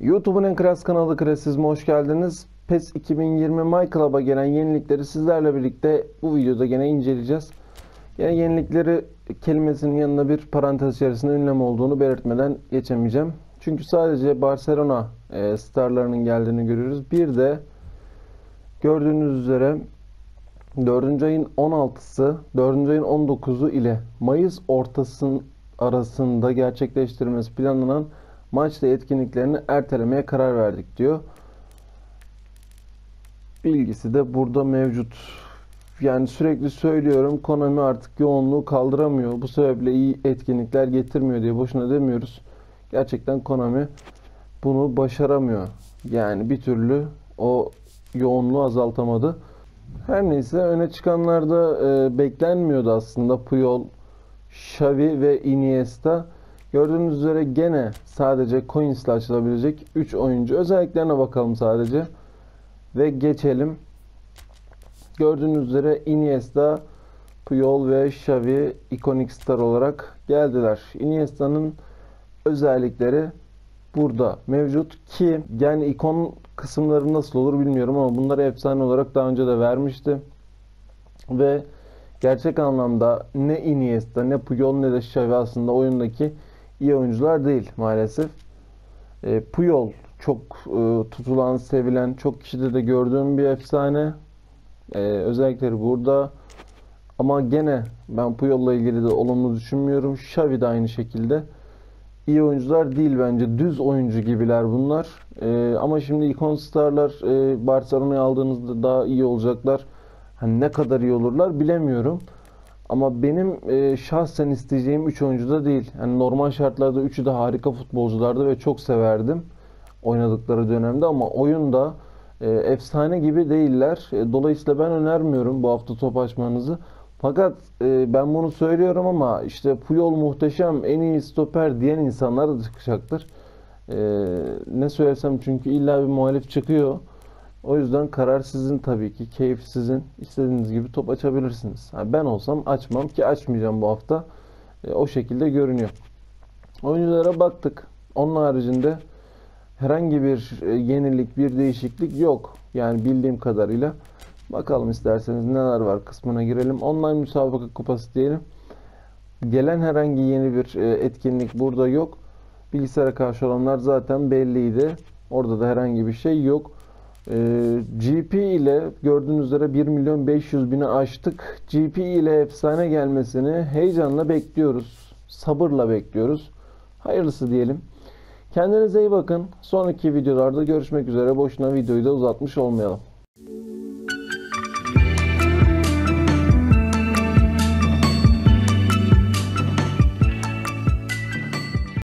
YouTube'un en klas kanalı Krasizm'e hoş geldiniz. PES 2020 My Club'a gelen yenilikleri sizlerle birlikte bu videoda gene inceleyeceğiz. Yine yenilikleri kelimesinin yanında bir parantez içerisinde ünlem olduğunu belirtmeden geçemeyeceğim. Çünkü sadece Barcelona starlarının geldiğini görüyoruz. Bir de gördüğünüz üzere 4. ayın 16'sı, 4. ayın 19'u ile Mayıs ortasının arasında gerçekleştirilmesi planlanan maçta etkinliklerini ertelemeye karar verdik diyor. Bilgisi de burada mevcut. Yani sürekli söylüyorum, Konami artık yoğunluğu kaldıramıyor. Bu sebeple iyi etkinlikler getirmiyor diye boşuna demiyoruz. Gerçekten Konami bunu başaramıyor. Yani bir türlü o yoğunluğu azaltamadı. Her neyse, öne çıkanlarda beklenmiyordu aslında. Puyol, Xavi ve Iniesta. Gördüğünüz üzere gene sadece coins ile açılabilecek 3 oyuncu. Özelliklerine bakalım sadece ve geçelim. Gördüğünüz üzere Iniesta, Puyol ve Xavi ikonik star olarak geldiler. Iniesta'nın özellikleri burada mevcut ki yani ikon kısımları nasıl olur bilmiyorum ama bunları efsane olarak daha önce de vermişti. Ve gerçek anlamda ne Iniesta, ne Puyol, ne de Xavi aslında oyundaki iyi oyuncular değil maalesef. Puyol çok tutulan, sevilen, çok kişide de gördüğüm bir efsane. Özellikleri burada. Ama gene ben Puyol'la ilgili de olumlu düşünmüyorum. Xavi de aynı şekilde. İyi oyuncular değil bence. Düz oyuncu gibiler bunlar. Ama şimdi ikon starlar Barcelona'yı aldığınızda daha iyi olacaklar. Hani ne kadar iyi olurlar bilemiyorum. Ama benim şahsen isteyeceğim 3 oyuncu da değil. Yani normal şartlarda üçü de harika futbolculardı ve çok severdim oynadıkları dönemde ama oyunda efsane gibi değiller. Dolayısıyla ben önermiyorum bu hafta top açmanızı. Fakat ben bunu söylüyorum ama işte Puyol muhteşem, en iyi stoper diyen insanlar da çıkacaktır. Ne söylesem çünkü illa bir muhalif çıkıyor. O yüzden karar sizin tabii ki. Keyif sizin. İstediğiniz gibi top açabilirsiniz. Yani ben olsam açmam ki açmayacağım bu hafta. O şekilde görünüyor. Oyunculara baktık. Onun haricinde herhangi bir yenilik, bir değişiklik yok. Yani bildiğim kadarıyla. Bakalım isterseniz neler var kısmına girelim. Online müsabaka kupası diyelim. Gelen herhangi yeni bir etkinlik burada yok. Bilgisayara karşı olanlar zaten belliydi. Orada da herhangi bir şey yok. GP ile gördüğünüz üzere 1.500.000'i aştık. GP ile efsane gelmesini heyecanla bekliyoruz. Sabırla bekliyoruz. Hayırlısı diyelim. Kendinize iyi bakın. Sonraki videolarda görüşmek üzere. Boşuna videoyu da uzatmış olmayalım.